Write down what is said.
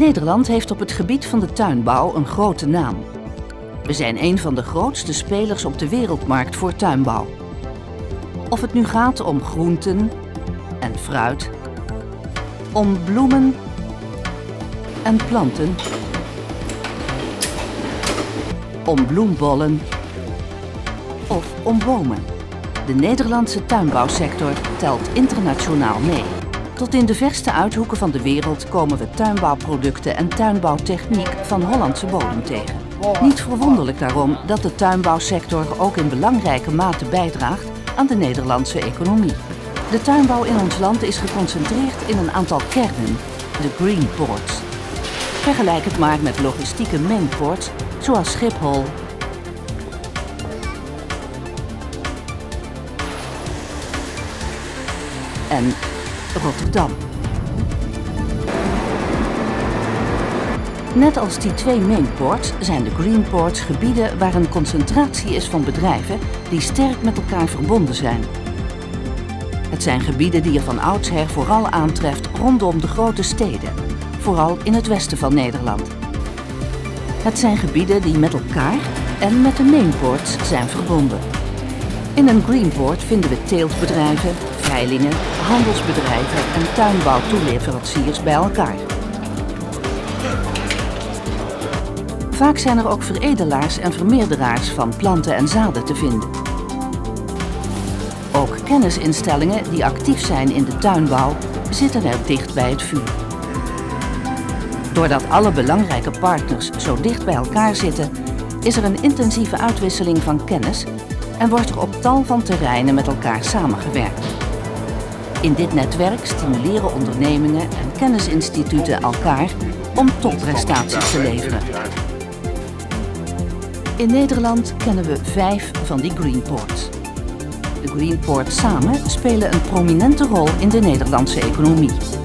Nederland heeft op het gebied van de tuinbouw een grote naam. We zijn een van de grootste spelers op de wereldmarkt voor tuinbouw. Of het nu gaat om groenten en fruit, om bloemen en planten, om bloembollen of om bomen. De Nederlandse tuinbouwsector telt internationaal mee. Tot in de verste uithoeken van de wereld komen we tuinbouwproducten en tuinbouwtechniek van Hollandse bodem tegen. Niet verwonderlijk daarom dat de tuinbouwsector ook in belangrijke mate bijdraagt aan de Nederlandse economie. De tuinbouw in ons land is geconcentreerd in een aantal kernen, de green ports. Vergelijk het maar met logistieke main ports zoals Schiphol en Rotterdam. Net als die twee mainports zijn de greenports gebieden waar een concentratie is van bedrijven die sterk met elkaar verbonden zijn. Het zijn gebieden die je van oudsher vooral aantreft rondom de grote steden, vooral in het westen van Nederland. Het zijn gebieden die met elkaar en met de mainports zijn verbonden. In een greenport vinden we teeltbedrijven, veilingen, handelsbedrijven en tuinbouwtoeleveranciers bij elkaar. Vaak zijn er ook veredelaars en vermeerderaars van planten en zaden te vinden. Ook kennisinstellingen die actief zijn in de tuinbouw zitten er dicht bij het vuur. Doordat alle belangrijke partners zo dicht bij elkaar zitten, is er een intensieve uitwisseling van kennis en wordt er op tal van terreinen met elkaar samengewerkt. In dit netwerk stimuleren ondernemingen en kennisinstituten elkaar om topprestaties te leveren. In Nederland kennen we 5 van die greenports. De greenports samen spelen een prominente rol in de Nederlandse economie.